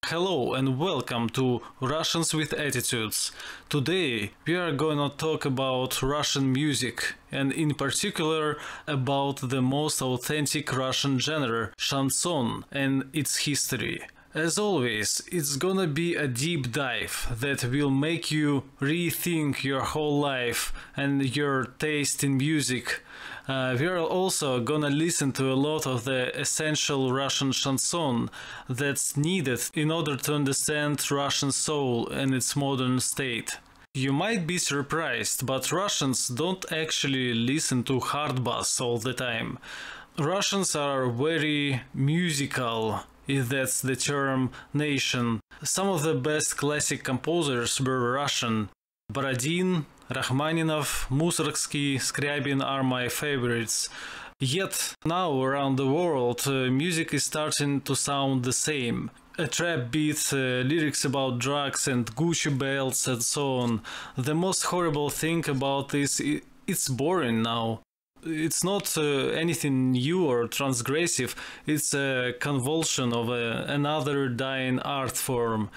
Hello and welcome to Russians with Attitudes. Today we are going to talk about Russian music and in particular about the most authentic Russian genre, chanson, and its history. As always, it's gonna be a deep dive that will make you rethink your whole life and your taste in music. We are also gonna listen to a lot of the essential Russian chanson that's needed in order to understand Russian soul and its modern state. You might be surprised, but Russians don't actually listen to hard bass all the time. Russians are very musical, if that's the term, nation. Some of the best classic composers were Russian. Borodin, Rachmaninov, Mussorgsky, Scriabin are my favorites. Yet now around the world music is starting to sound the same. A trap beat, lyrics about drugs and Gucci belts and so on. The most horrible thing about this, it's boring now. It's not anything new or transgressive, it's a convulsion of another dying art form.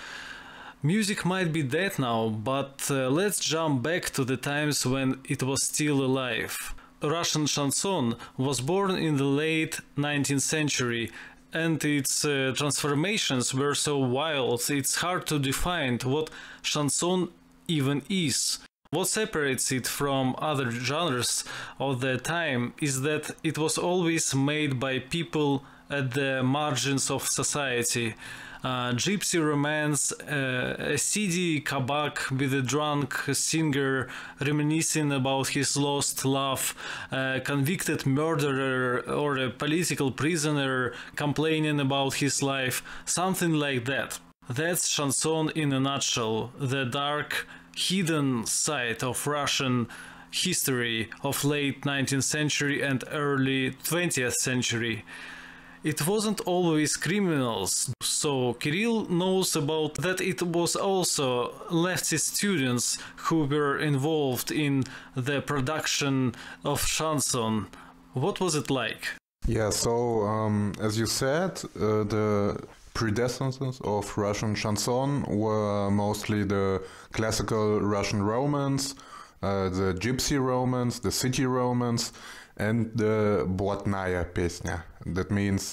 Music might be dead now, but let's jump back to the times when it was still alive. Russian chanson was born in the late 19th century, and its transformations were so wild it's hard to define what chanson even is. What separates it from other genres of the time is that it was always made by people at the margins of society. Gypsy romance, a seedy kabak with a drunk singer reminiscing about his lost love, a convicted murderer or a political prisoner complaining about his life, something like that. That's chanson in a nutshell, the dark, hidden side of Russian history of late 19th century and early 20th century. It wasn't always criminals, so Kirill knows about that. It was also leftist students who were involved in the production of chanson. What was it like? Yeah, so as you said, the predecessors of Russian chanson were mostly the classical Russian romance, the gypsy romance, the city romance, and the блатная песня. That means,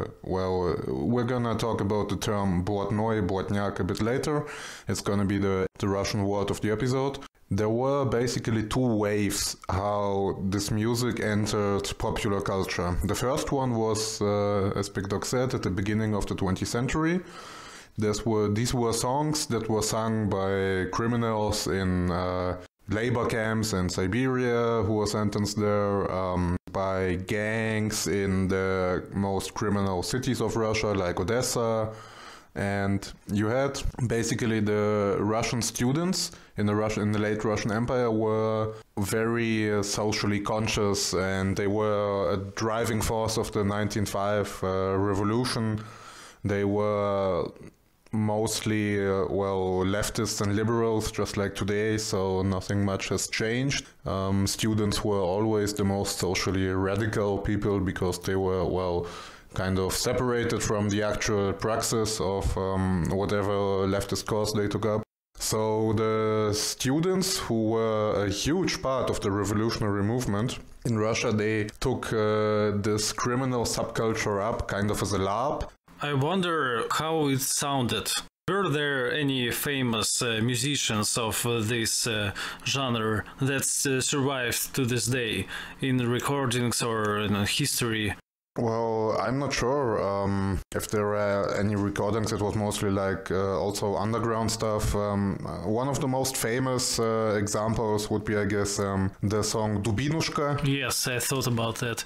we're gonna talk about the term блатной, блатняк a bit later. It's gonna be the Russian word of the episode. There were basically two waves how this music entered popular culture. The first one was, as Big Dog said, at the beginning of the 20th century. These were songs that were sung by criminals in labor camps in Siberia who were sentenced there, by gangs in the most criminal cities of Russia like Odessa. And you had basically the Russian students in the late Russian Empire were very socially conscious, and they were a driving force of the 1905 revolution. They were mostly leftists and liberals, just like today, so nothing much has changed. Students were always the most socially radical people because they were kind of separated from the actual praxis of whatever leftist cause they took up. So the students, who were a huge part of the revolutionary movement in Russia, they took this criminal subculture up kind of as a LARP. I wonder how it sounded. Were there any famous musicians of this genre that survived to this day in recordings or in history? Well, I'm not sure if there are any recordings. It was mostly like also underground stuff. One of the most famous examples would be, I guess, the song Dubinushka. Yes, I thought about that.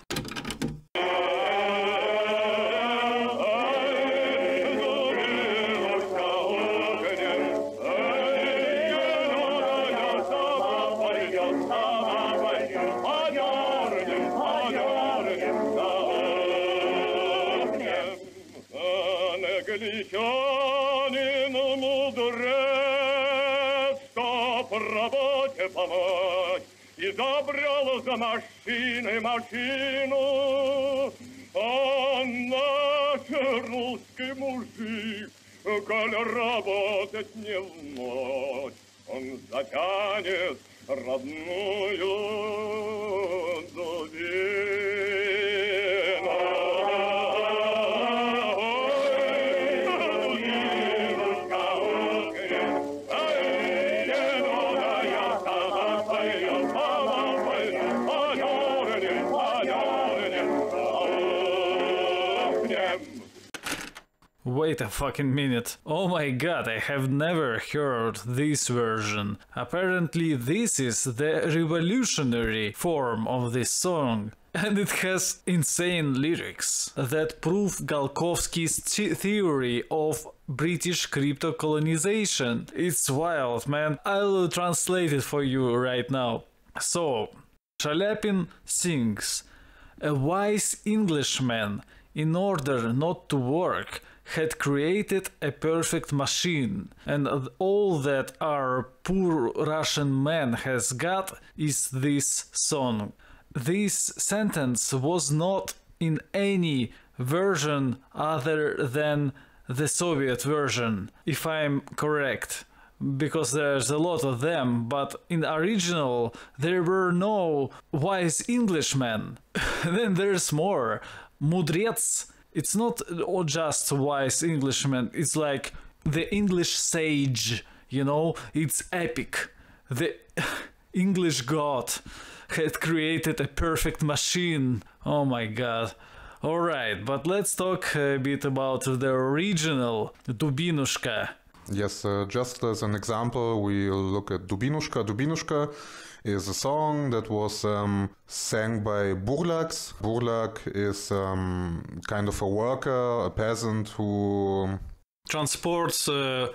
И забрал за машиной машину, а наш русский мужик коль работать не в мочь, он затянет родную Wait a fucking minute. Oh my god, I have never heard this version. Apparently this is the revolutionary form of this song. And it has insane lyrics that prove Galkovsky's theory of British crypto colonization. It's wild, man. I'll translate it for you right now. So, Chalyapin sings, "A wise Englishman, in order not to work, had created a perfect machine, and all that our poor Russian man has got is this song." This sentence was not in any version other than the Soviet version, if I'm correct, because there's a lot of them, but in original there were no wise Englishmen. Then there's more. Mudrets. It's not just wise Englishman, it's like the English sage, you know, it's epic. The English god had created a perfect machine. Oh my god. Alright, but let's talk a bit about the original Dubinushka. Yes, just as an example, we'll look at Dubinushka. Dubinushka is a song that was sang by burlaks. Burlak is kind of a worker, a peasant who transports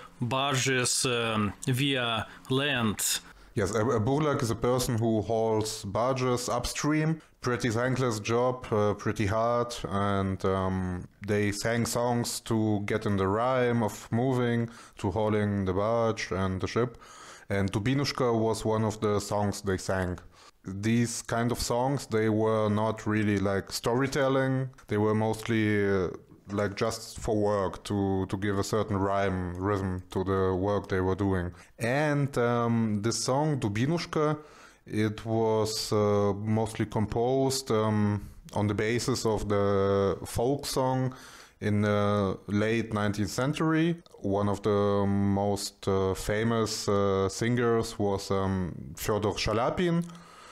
barges via land. Yes, a burlak is a person who hauls barges upstream. Pretty thankless job, pretty hard, and they sang songs to get in the rhyme of moving, to hauling the barge and the ship. And Dubinushka was one of the songs they sang. These kind of songs, they were not really like storytelling. They were mostly like just for work, to give a certain rhythm to the work they were doing. And this song, Dubinushka, it was mostly composed on the basis of the folk song in the late 19th century. One of the most famous singers was Fyodor Chalyapin,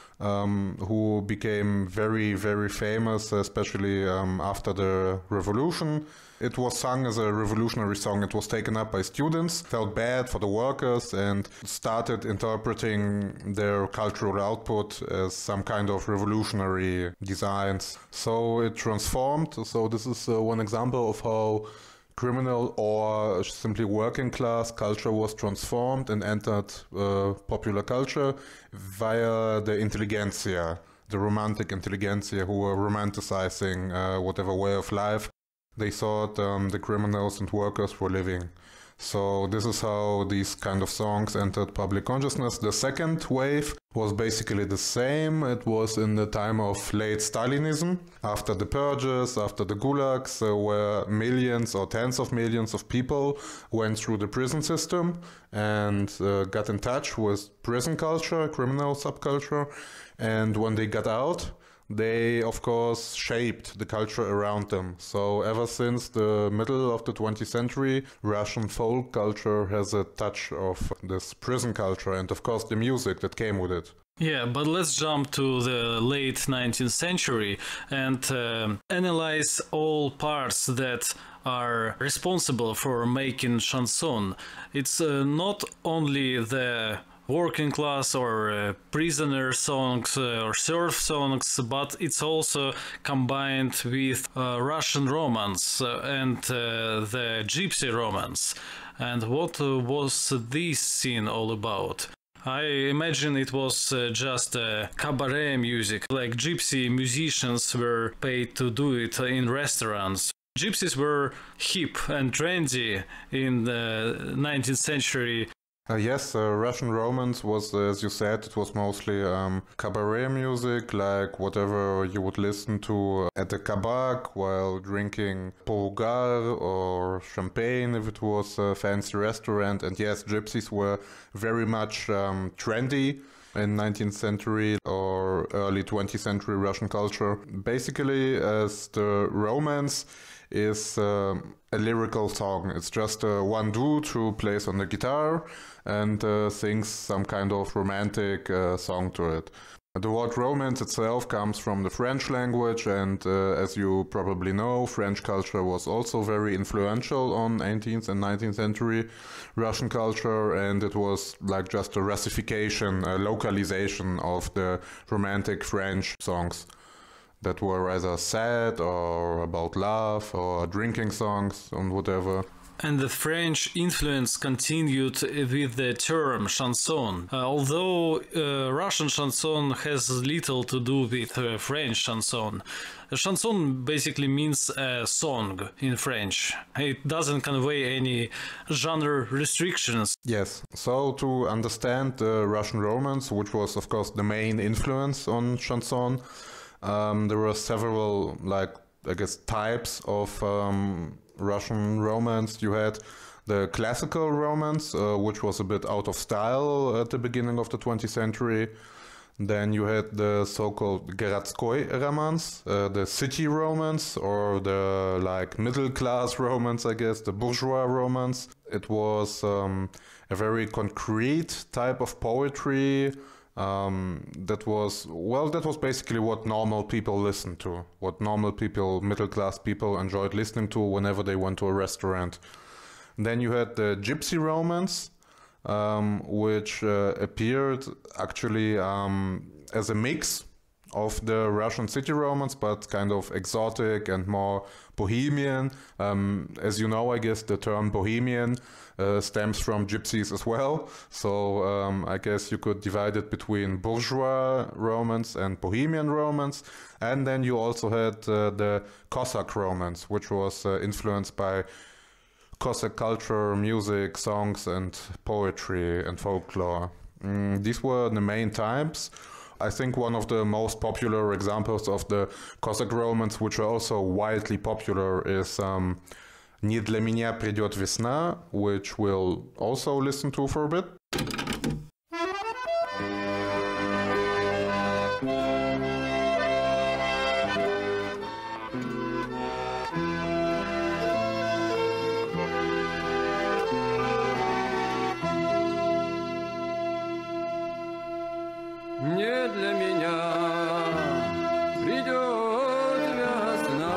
who became very, very famous, especially after the revolution. It was sung as a revolutionary song. It was taken up by students, felt bad for the workers, and started interpreting their cultural output as some kind of revolutionary designs. So it transformed. So this is one example of how criminal or simply working class culture was transformed and entered popular culture via the intelligentsia, the romantic intelligentsia, who were romanticizing whatever way of life they thought the criminals and workers were living. So this is how these kind of songs entered public consciousness. The second wave was basically the same. It was in the time of late Stalinism, after the purges, after the gulags, where millions or tens of millions of people went through the prison system and got in touch with prison culture, criminal subculture. And when they got out, they, of course, shaped the culture around them. So ever since the middle of the 20th century, Russian folk culture has a touch of this prison culture and, of course, the music that came with it. Yeah, but let's jump to the late 19th century and analyze all parts that are responsible for making chanson. It's not only the working class or prisoner songs or serf songs, but it's also combined with Russian romance and the gypsy romance. And what was this scene all about? I imagine it was just cabaret music, like gypsy musicians were paid to do it in restaurants. Gypsies were hip and trendy in the 19th century. Yes, Russian Romance was, as you said, it was mostly cabaret music, like whatever you would listen to at the kabak while drinking porugar or champagne if it was a fancy restaurant. And yes, gypsies were very much trendy in 19th century or early 20th century Russian culture. Basically, as the romance is a lyrical song. It's just one dude who plays on the guitar and sings some kind of romantic song to it. The word romance itself comes from the French language, and as you probably know, French culture was also very influential on 18th and 19th century Russian culture, and it was like just a Russification, a localization of the romantic French songs that were either sad or about love or drinking songs and whatever. And the French influence continued with the term chanson, although Russian chanson has little to do with French chanson. A chanson basically means a song in French. It doesn't convey any genre restrictions. Yes, so to understand the Russian Romance, which was of course the main influence on chanson, there were several, like, I guess, types of Russian romance. You had the classical romance, which was a bit out of style at the beginning of the 20th century. Then you had the so-called городской romance, the city romance, or the like middle-class romance, I guess, the bourgeois romance. It was a very concrete type of poetry. That was basically what normal people listened to, what normal people, middle-class people enjoyed listening to whenever they went to a restaurant. Then you had the gypsy romance, which appeared actually as a mix of the Russian city romance, but kind of exotic and more bohemian. As you know, I guess the term bohemian stems from gypsies as well. So I guess you could divide it between bourgeois romance and bohemian romance. And then you also had the Cossack romance, which was influenced by Cossack culture, music, songs, and poetry and folklore. These were the main types. I think one of the most popular examples of the Cossack romance, which are also widely popular, is «Не для меня придет весна», which we'll also listen to for a bit. Не для меня придет весна,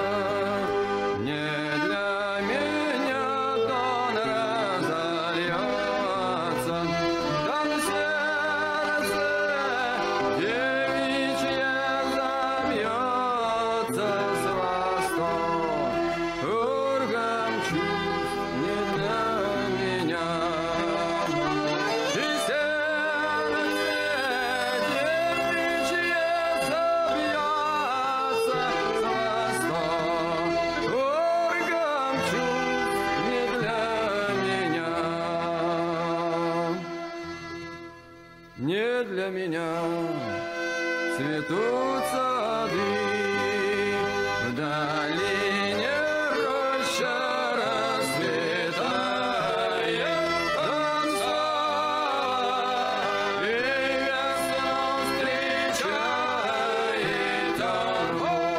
не для меня дон разольется, там сердце девичье замьется с восторгом чувств не для меня. И не для меня цветут сады, в долине роща расцветает, танцевала и весну встречает, он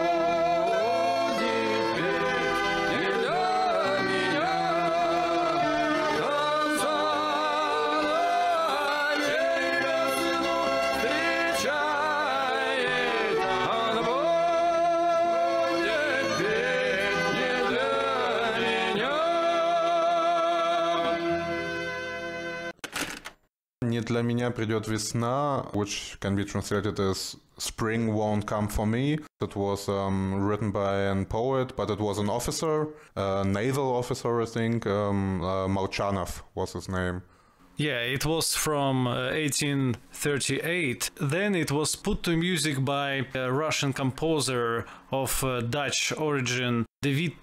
будет петь не для меня, танцевала и весну встречает, он будет петь не для меня. «Не для меня придет весна», which can be translated as «Spring won't come for me». It was written by a poet, but it was an officer, a naval officer, I think. Molchanov was his name. Yeah, it was from 1838. Then it was put to music by a Russian composer of Dutch origin, De Witte.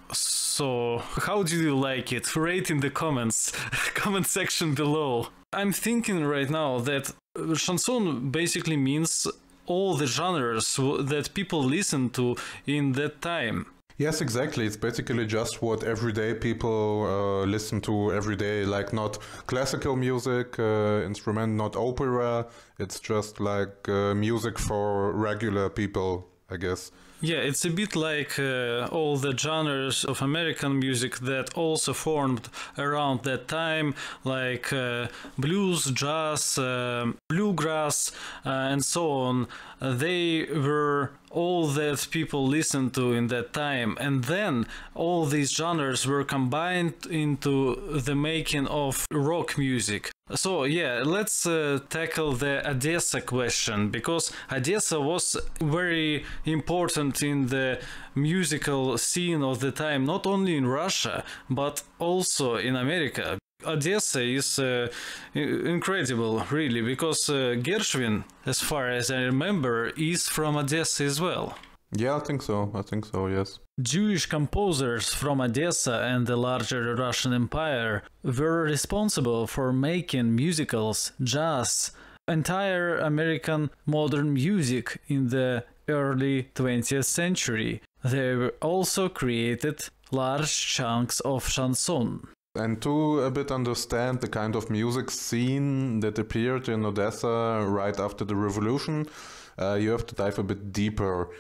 So, how did you like it? Rate in the comments, comment section below. I'm thinking right now that chanson basically means all the genres that people listen to in that time. Yes, exactly. It's basically just what everyday people listen to every day, like not classical music, instrument, not opera. It's just like music for regular people, I guess. Yeah, it's a bit like all the genres of American music that also formed around that time, like blues, jazz, bluegrass, and so on. They were all that people listened to in that time, and then all these genres were combined into the making of rock music. So yeah, let's tackle the Odessa question, because Odessa was very important in the musical scene of the time, not only in Russia, but also in America. Odessa is incredible, really, because Gershwin, as far as I remember, is from Odessa as well. Yeah, I think so, yes. Jewish composers from Odessa and the larger Russian Empire were responsible for making musicals, jazz, entire American modern music in the early 20th century. They also created large chunks of chanson. And to a bit understand the kind of music scene that appeared in Odessa right after the revolution, you have to dive a bit deeper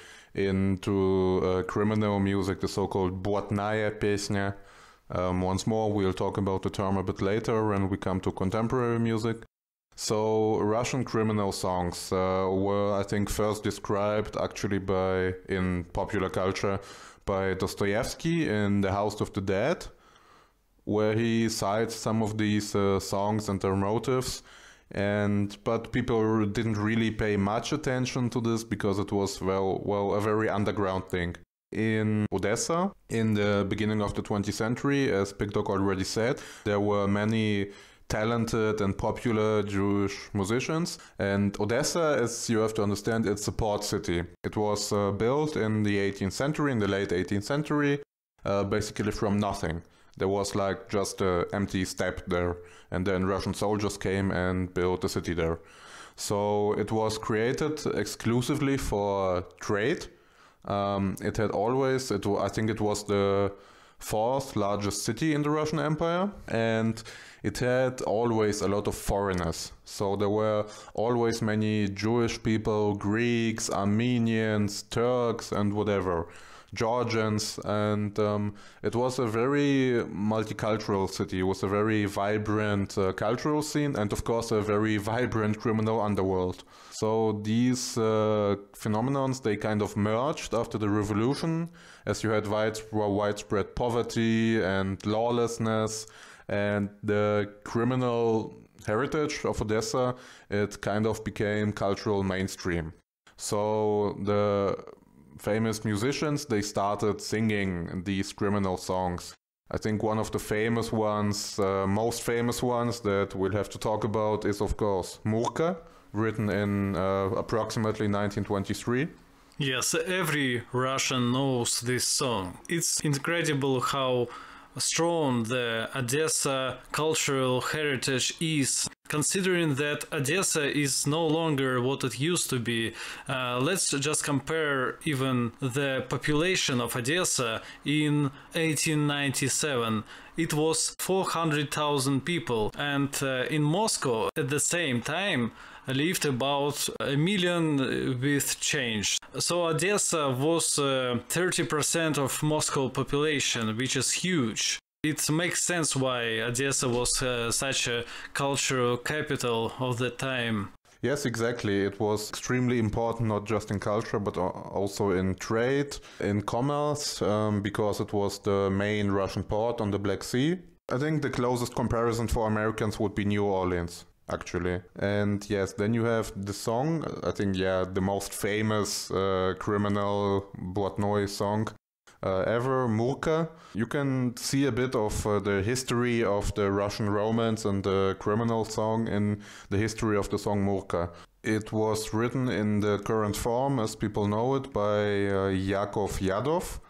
into criminal music, the so-called блатная песня. Once more, we'll talk about the term a bit later when we come to contemporary music. So, Russian criminal songs were, I think, first described actually in popular culture by Dostoevsky in The House of the Dead, where he cites some of these songs and their motives. But people didn't really pay much attention to this because it was, well, a very underground thing. In Odessa, in the beginning of the 20th century, as Pigdog already said, there were many talented and popular Jewish musicians. And Odessa, as you have to understand, it's a port city. It was built in the 18th century, in the late 18th century, basically from nothing. There was like just an empty steppe there, and then Russian soldiers came and built a city there. So it was created exclusively for trade. It had always, I think it was the fourth largest city in the Russian Empire, and it had always a lot of foreigners. So there were always many Jewish people, Greeks, Armenians, Turks, and whatever. Georgians, and it was a very multicultural city. It was a very vibrant cultural scene, and of course a very vibrant criminal underworld. So these phenomenons, they kind of merged after the revolution, as you had widespread poverty and lawlessness, and the criminal heritage of Odessa, it kind of became cultural mainstream. So the famous musicians, they started singing these criminal songs. I think one of the famous ones, most famous ones that we'll have to talk about is, of course, Murka, written in approximately 1923. Yes, every Russian knows this song. It's incredible how strong the Odessa cultural heritage is. Considering that Odessa is no longer what it used to be, let's just compare even the population of Odessa in 1897. It was 400,000 people, and in Moscow at the same time lived about 1 million with change. So Odessa was 30% of Moscow population, which is huge. It makes sense why Odessa was such a cultural capital of the time. Yes, exactly. It was extremely important, not just in culture, but also in trade, in commerce, because it was the main Russian port on the Black Sea. I think the closest comparison for Americans would be New Orleans, actually. And yes, then you have the song, I think, yeah, the most famous criminal блатной song ever, Murka. You can see a bit of the history of the Russian romance and the criminal song in the history of the song Murka. It was written in the current form, as people know it, by Yakov Yadov.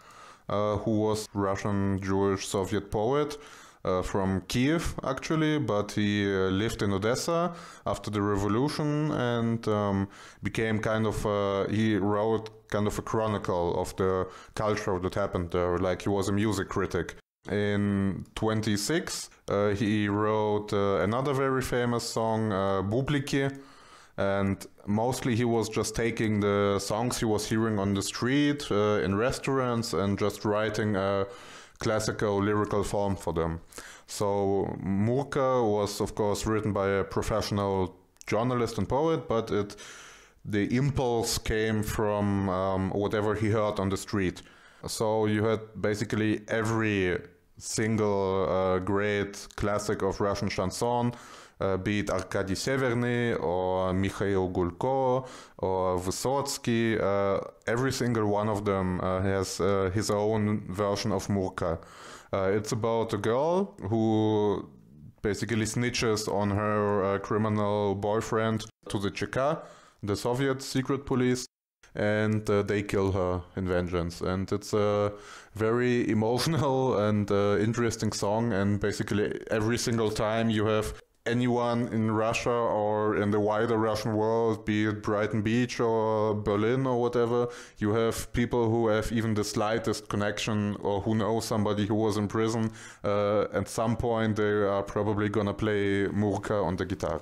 who was Russian Jewish Soviet poet from Kiev, actually, but he lived in Odessa after the revolution and became kind of, he wrote kind of a chronicle of the culture that happened there, like he was a music critic. In 26, he wrote another very famous song, Bubliki, and mostly he was just taking the songs he was hearing on the street, in restaurants, and just writing a classical lyrical form for them. So Murka was, of course, written by a professional journalist and poet, but the impulse came from whatever he heard on the street. So you had basically every single great classic of Russian chanson, be it Arkady Severny or Mikhail Gulko or Vysotsky. Every single one of them has his own version of Murka. It's about a girl who basically snitches on her criminal boyfriend to the CHK, the Soviet secret police, and they kill her in vengeance. And it's a very emotional and interesting song, and basically every single time you have anyone in Russia or in the wider Russian world, be it Brighton Beach or Berlin or whatever, you have people who have even the slightest connection or who know somebody who was in prison. At some point they are probably gonna play Murka on the guitar.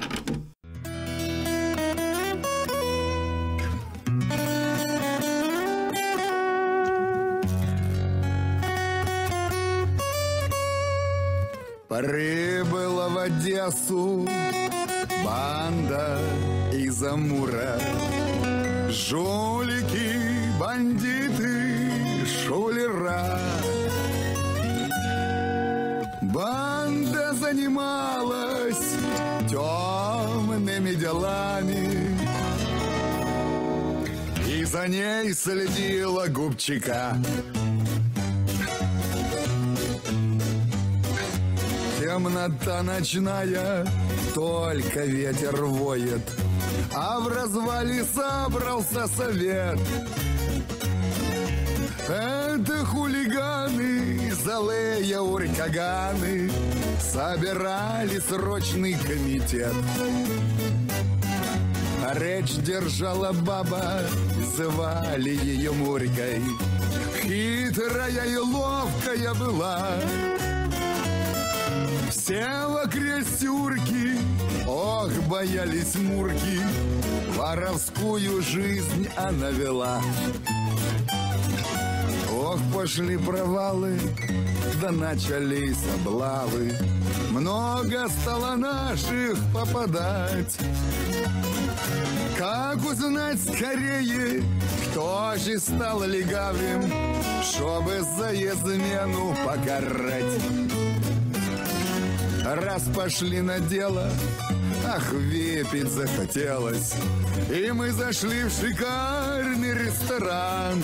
Прибыла в Одессу банда из Амура. Жулики, бандиты, шулера. Банда занималась темными делами, и за ней следила губчика. Темнота ночная, только ветер воет, а в развале собрался совет. Это хулиганы, злые уркаганы, собирали срочный комитет. Речь держала баба, звали ее Муркой. Хитрая и ловкая была. Все вокруг урки, ох, боялись Мурки, воровскую жизнь она вела. Ох, пошли провалы, да начались облавы, много стало наших попадать. Как узнать скорее, кто же стал легавым, чтобы за измену покарать? Раз пошли на дело, ах, выпить захотелось, и мы зашли в шикарный ресторан.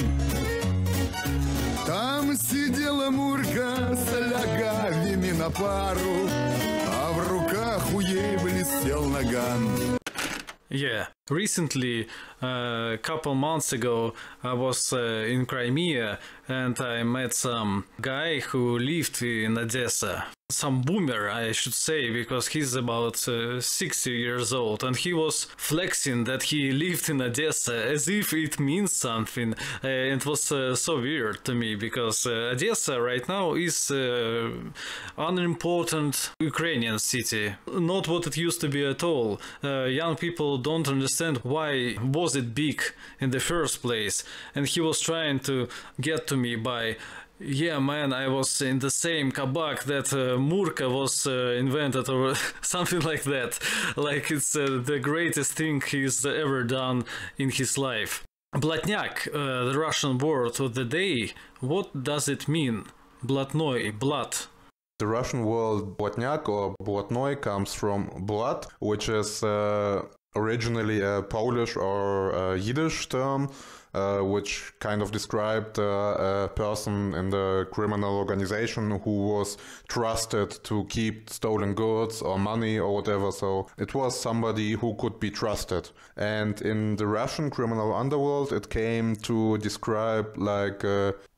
Там сидела Мурка с лягавями на пару, а в руках у ей блестел наган. Yeah, recently, a couple months ago, I was in Crimea and I met some guy who lived in Odessa. Some boomer, I should say, because he's about 60 years old, and he was flexing that he lived in Odessa as if it means something. It was so weird to me, because Odessa right now is unimportant Ukrainian city, not what it used to be at all. Young people don't understand why was it big in the first place, and he was trying to get to me by, yeah, man, I was in the same kabak that Murka was invented, or something like that. Like it's the greatest thing he's ever done in his life. Blatnyak, the Russian word of the day, what does it mean? Blatnoy, blood. The Russian word blatnyak or blatnoy comes from blood, which is originally a Polish or a Yiddish term, which kind of described a person in the criminal organization who was trusted to keep stolen goods or money or whatever. So it was somebody who could be trusted. And in the Russian criminal underworld, it came to describe like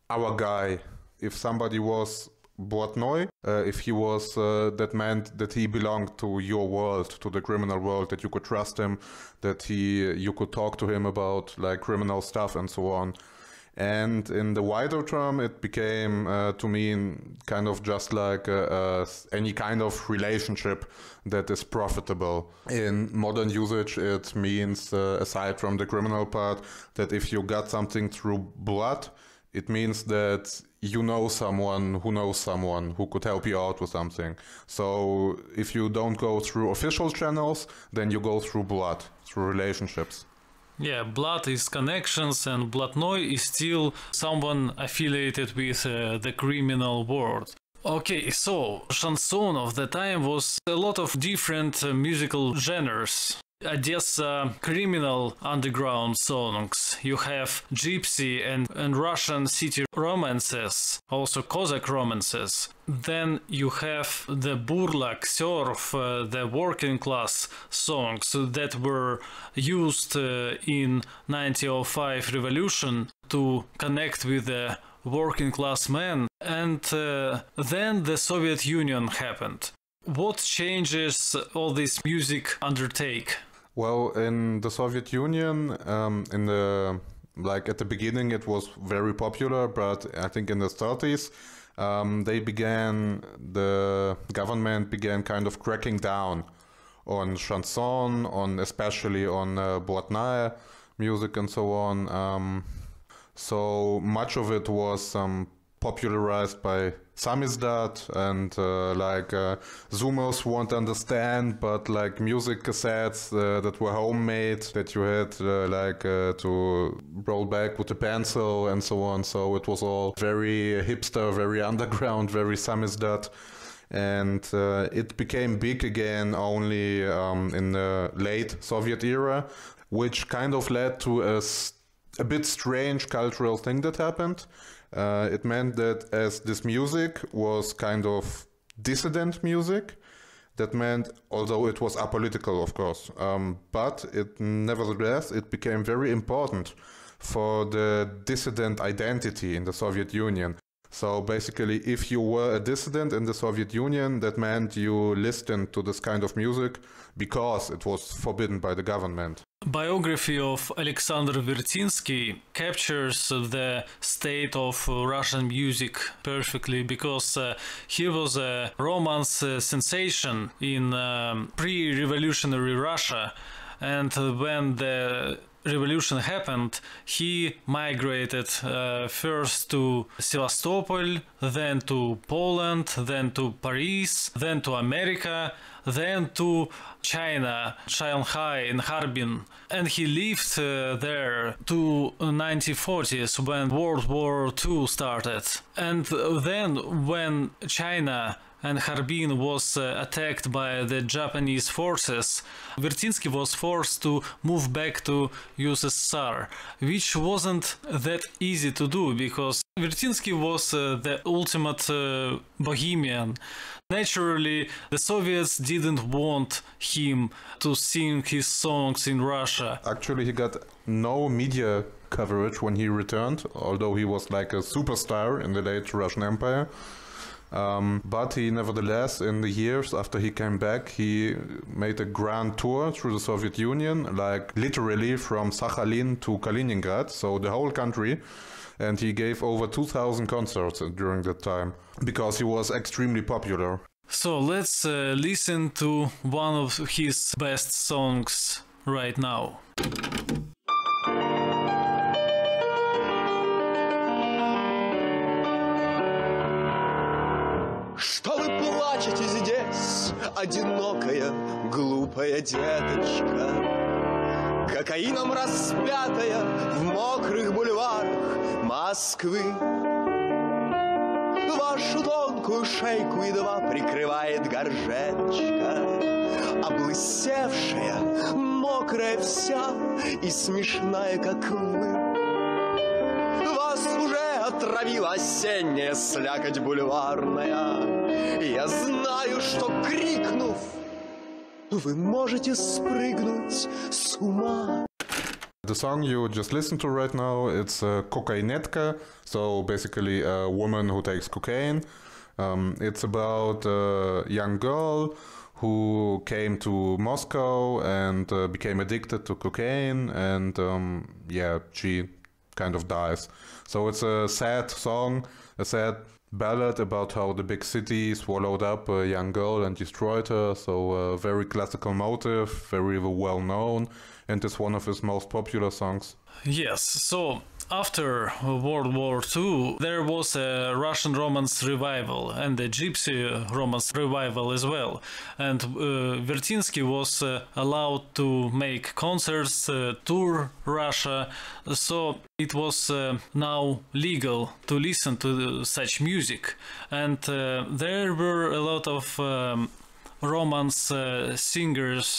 our guy. If somebody was Blatnoy, if he was, that meant that he belonged to your world, to the criminal world, that you could trust him, that you could talk to him about like criminal stuff and so on. And in the wider term, it became to mean kind of just like any kind of relationship that is profitable. In modern usage, it means, aside from the criminal part, that if you got something through blood, it means that you know someone who could help you out with something. So if you don't go through official channels, then you go through blood, through relationships. Yeah, blood is connections, and Blatnoy is still someone affiliated with the criminal world. Okay, so chanson of the time was a lot of different musical genres. Odessa criminal underground songs. You have gypsy and Russian city romances, also Cossack romances. Then you have the burlak, surf, the working class songs that were used in 1905 revolution to connect with the working class men. And then the Soviet Union happened. What changes all this music undertake? Well, in the Soviet Union, at the beginning, it was very popular, but I think in the 30s, the government began kind of cracking down on chanson, especially on blatnaya music and so on. So much of it was popularized by samizdat and Zoomers won't understand, but like music cassettes that were homemade that you had to roll back with a pencil and so on. So it was all very hipster, very underground, very samizdat. And it became big again only in the late Soviet era, which kind of led to a bit strange cultural thing that happened. It meant that as this music was kind of dissident music, that meant, although it was apolitical, of course, but nevertheless, it became very important for the dissident identity in the Soviet Union. So basically, if you were a dissident in the Soviet Union, that meant you listened to this kind of music because it was forbidden by the government. Biography of Alexander Vertinsky captures the state of Russian music perfectly, because he was a romance sensation in pre-revolutionary Russia, and when the revolution happened, he migrated first to Sevastopol, then to Poland, then to Paris, then to America, then to China, Shanghai and Harbin. And he lived there to 1940s when World War II started. And then when China and Harbin was attacked by the Japanese forces, Vertinsky was forced to move back to USSR, which wasn't that easy to do because Vertinsky was the ultimate bohemian. Naturally, the Soviets didn't want him to sing his songs in Russia. Actually, he got no media coverage when he returned, although he was like a superstar in the late Russian Empire. But he nevertheless, in the years after he came back, he made a grand tour through the Soviet Union, like literally from Sakhalin to Kaliningrad, so the whole country. And he gave over 2,000 concerts during that time, because he was extremely popular. So let's listen to one of his best songs right now. Что вы плачете здесь, одинокая, глупая деточка, кокаином распятая в мокрых бульварах Москвы? Вашу тонкую шейку едва прикрывает горжеточка, облысевшая, мокрая вся и смешная, как вы. Вас уже отравила осенняя слякоть бульварная. Я знаю, что, крикнув, вы можете спрыгнуть с ума. The song you just listened to right now, it's Kokainetka, so basically a woman who takes cocaine. It's about a young girl who came to Moscow and became addicted to cocaine, and she kind of dies. So it's a sad song, a sad ballad about how the big city swallowed up a young girl and destroyed her. So a very classical motive, very well known, and it's one of his most popular songs. Yes, so after World War II, there was a Russian Romance revival and a Gypsy Romance revival as well. And Vertinsky was allowed to make concerts, tour Russia, so it was now legal to listen to such music. And there were a lot of Romance singers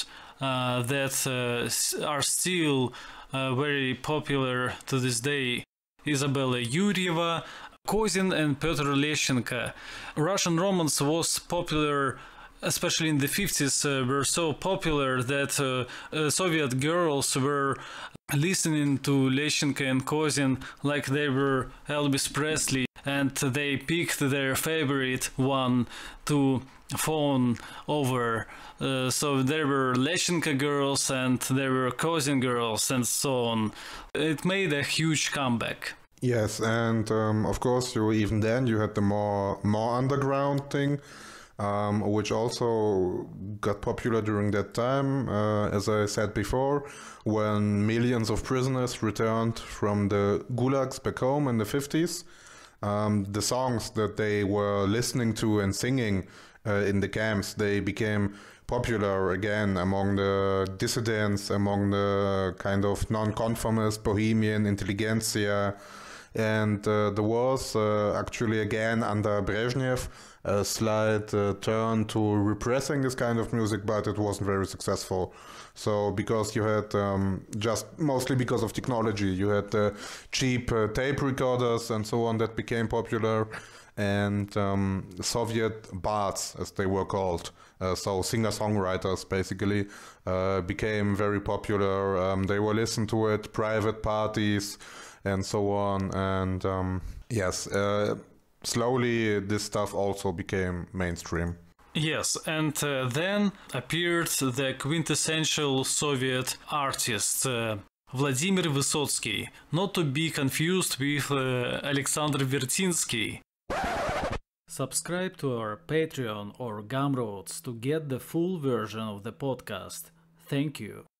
that are still very popular to this day. Isabella Yurieva, Kozin and Pyotr Lещенко. Russian Romance was popular, especially in the 50s, were so popular that Soviet girls were listening to Lещенко and Kozin like they were Elvis Presley, and they picked their favorite one to fawn over. So there were Lещенко girls and there were Kozin girls and so on. It made a huge comeback. Yes, and of course even then you had the more underground thing, which also got popular during that time, as I said before, when millions of prisoners returned from the gulags back home in the 50s. The songs that they were listening to and singing in the camps, they became popular again among the dissidents, among the kind of non-conformist bohemian intelligentsia. And there was actually again under Brezhnev a slight turn to repressing this kind of music, but it wasn't very successful. So because you had just mostly because of technology, you had cheap tape recorders and so on that became popular, and Soviet bards, as they were called, so singer-songwriters basically, became very popular. They were listened to at private parties and so on, and slowly this stuff also became mainstream. Yes, and then appeared the quintessential Soviet artist, Vladimir Vysotsky, not to be confused with Alexander Vertinsky. Subscribe to our Patreon or Gumroads to get the full version of the podcast. Thank you.